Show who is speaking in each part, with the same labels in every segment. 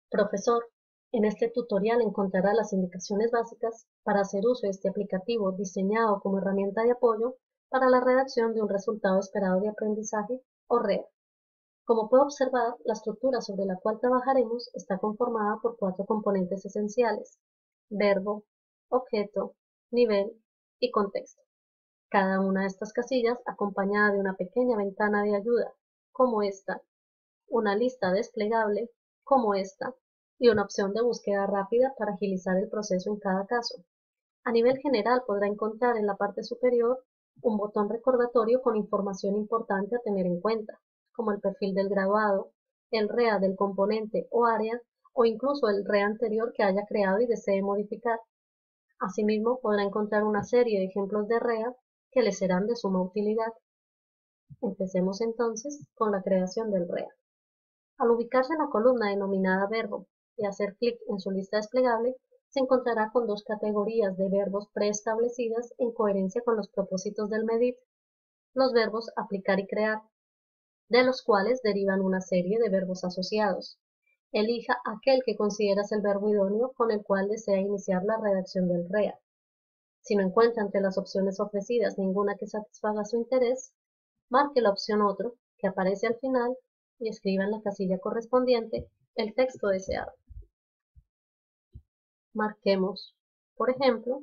Speaker 1: Profesor, en este tutorial encontrará las indicaciones básicas para hacer uso de este aplicativo diseñado como herramienta de apoyo para la redacción de un resultado esperado de aprendizaje o REA. Como puede observar, la estructura sobre la cual trabajaremos está conformada por 4 componentes esenciales: verbo, objeto, nivel y contexto. Cada una de estas casillas acompañada de una pequeña ventana de ayuda, como esta, una lista desplegable, como esta, y una opción de búsqueda rápida para agilizar el proceso en cada caso. A nivel general podrá encontrar en la parte superior un botón recordatorio con información importante a tener en cuenta, como el perfil del graduado, el REA del componente o área, o incluso el REA anterior que haya creado y desee modificar. Asimismo, podrá encontrar una serie de ejemplos de REA que le serán de suma utilidad. Empecemos entonces con la creación del REA. Al ubicarse en la columna denominada Verbo y hacer clic en su lista desplegable, se encontrará con 2 categorías de verbos preestablecidas en coherencia con los propósitos del MEDIT: los verbos aplicar y crear, de los cuales derivan una serie de verbos asociados. Elija aquel que consideras el verbo idóneo con el cual desea iniciar la redacción del REA. Si no encuentra entre las opciones ofrecidas ninguna que satisfaga su interés, marque la opción Otro, que aparece al final, y escriba en la casilla correspondiente el texto deseado. Marquemos, por ejemplo,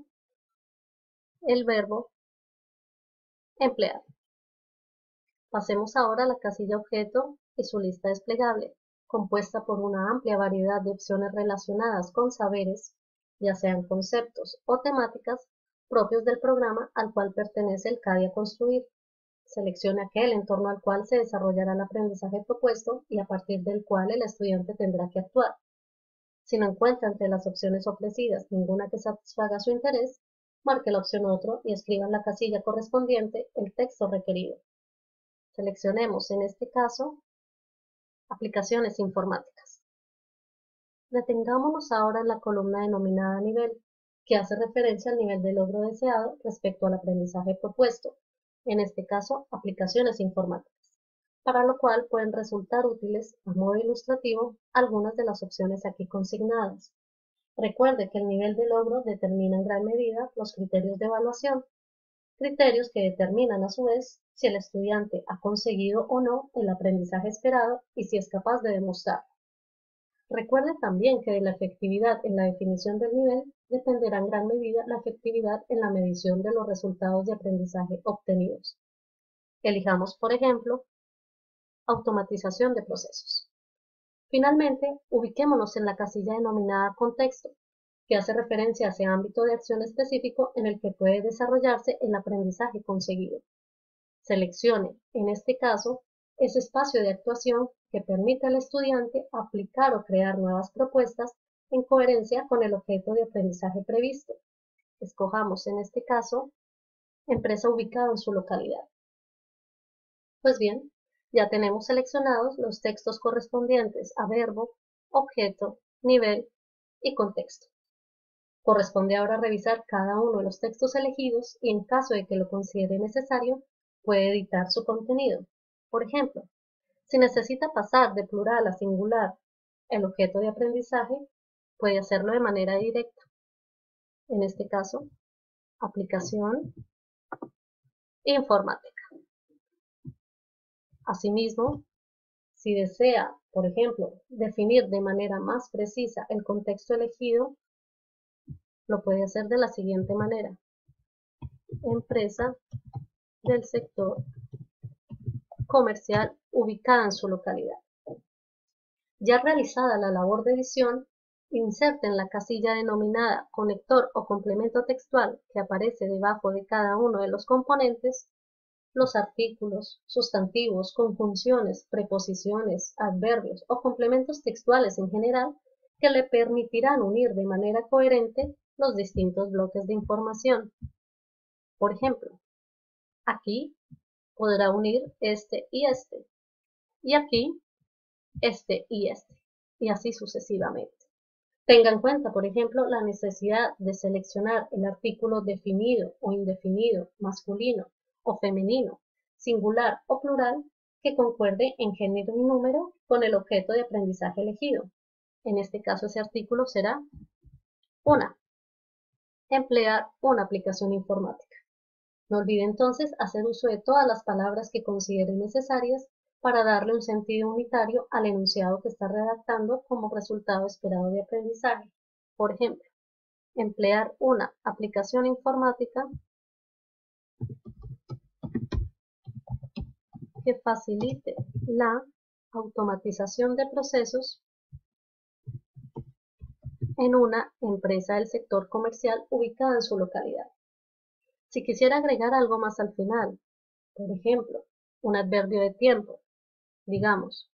Speaker 1: el verbo emplear. Pasemos ahora a la casilla Objeto y su lista desplegable, compuesta por una amplia variedad de opciones relacionadas con saberes, ya sean conceptos o temáticas propios del programa al cual pertenece el CADI a construir. Seleccione aquel en torno al cual se desarrollará el aprendizaje propuesto y a partir del cual el estudiante tendrá que actuar. Si no encuentra entre las opciones ofrecidas ninguna que satisfaga su interés, marque la opción Otro y escriba en la casilla correspondiente el texto requerido. Seleccionemos en este caso Aplicaciones informáticas. Detengámonos ahora en la columna denominada Nivel, que hace referencia al nivel de logro deseado respecto al aprendizaje propuesto, en este caso Aplicaciones informáticas, para lo cual pueden resultar útiles, a modo ilustrativo, algunas de las opciones aquí consignadas. Recuerde que el nivel de logro determina en gran medida los criterios de evaluación, criterios que determinan a su vez si el estudiante ha conseguido o no el aprendizaje esperado y si es capaz de demostrarlo. Recuerde también que de la efectividad en la definición del nivel dependerá en gran medida la efectividad en la medición de los resultados de aprendizaje obtenidos. Elijamos, por ejemplo, automatización de procesos. Finalmente, ubiquémonos en la casilla denominada Contexto, que hace referencia a ese ámbito de acción específico en el que puede desarrollarse el aprendizaje conseguido. Seleccione, en este caso, ese espacio de actuación que permite al estudiante aplicar o crear nuevas propuestas en coherencia con el objeto de aprendizaje previsto. Escojamos en este caso empresa ubicada en su localidad. Pues bien, ya tenemos seleccionados los textos correspondientes a verbo, objeto, nivel y contexto. Corresponde ahora revisar cada uno de los textos elegidos y en caso de que lo considere necesario, puede editar su contenido. Por ejemplo, si necesita pasar de plural a singular el objeto de aprendizaje, puede hacerlo de manera directa. En este caso, aplicación informática. Asimismo, si desea, por ejemplo, definir de manera más precisa el contexto elegido, lo puede hacer de la siguiente manera: empresa del sector comercial ubicada en su localidad. Ya realizada la labor de edición, inserte en la casilla denominada Conector o complemento textual que aparece debajo de cada uno de los componentes los artículos, sustantivos, conjunciones, preposiciones, adverbios o complementos textuales en general que le permitirán unir de manera coherente los distintos bloques de información. Por ejemplo, aquí podrá unir este, y aquí y así sucesivamente. Tenga en cuenta, por ejemplo, la necesidad de seleccionar el artículo definido o indefinido, masculino o femenino, singular o plural, que concuerde en género y número con el objeto de aprendizaje elegido. En este caso ese artículo será una. Emplear una aplicación informática. No olvide entonces hacer uso de todas las palabras que considere necesarias para darle un sentido unitario al enunciado que está redactando como resultado esperado de aprendizaje. Por ejemplo, emplear una aplicación informática que facilite la automatización de procesos en una empresa del sector comercial ubicada en su localidad. Si quisiera agregar algo más al final, por ejemplo, un adverbio de tiempo, digamos,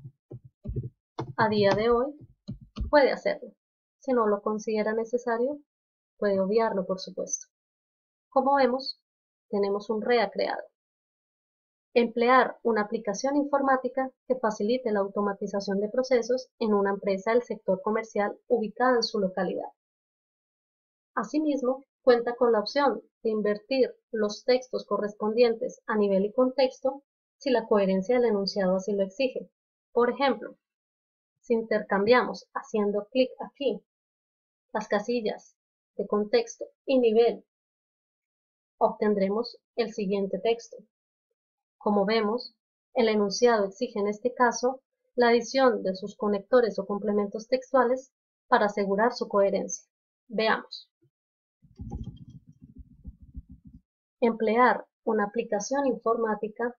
Speaker 1: a día de hoy, puede hacerlo. Si no lo considera necesario, puede obviarlo, por supuesto. Como vemos, tenemos un REA creado. Emplear una aplicación informática que facilite la automatización de procesos en una empresa del sector comercial ubicada en su localidad. Asimismo, cuenta con la opción de invertir los textos correspondientes a nivel y contexto si la coherencia del enunciado así lo exige. Por ejemplo, si intercambiamos haciendo clic aquí las casillas de contexto y nivel, obtendremos el siguiente texto. Como vemos, el enunciado exige en este caso la adición de sus conectores o complementos textuales para asegurar su coherencia. Veamos. Emplear una aplicación informática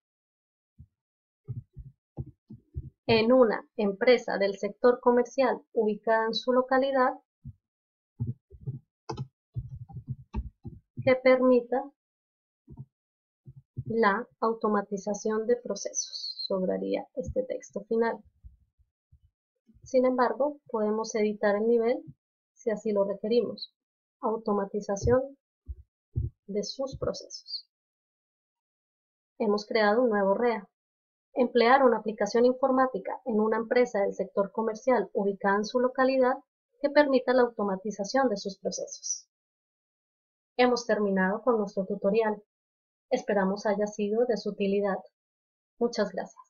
Speaker 1: en una empresa del sector comercial ubicada en su localidad que permita la automatización de procesos. Sobraría este texto final. Sin embargo, podemos editar el nivel si así lo requerimos. Automatización de sus procesos. Hemos creado un nuevo REA. Emplear una aplicación informática en una empresa del sector comercial ubicada en su localidad que permita la automatización de sus procesos. Hemos terminado con nuestro tutorial. Esperamos haya sido de su utilidad. Muchas gracias.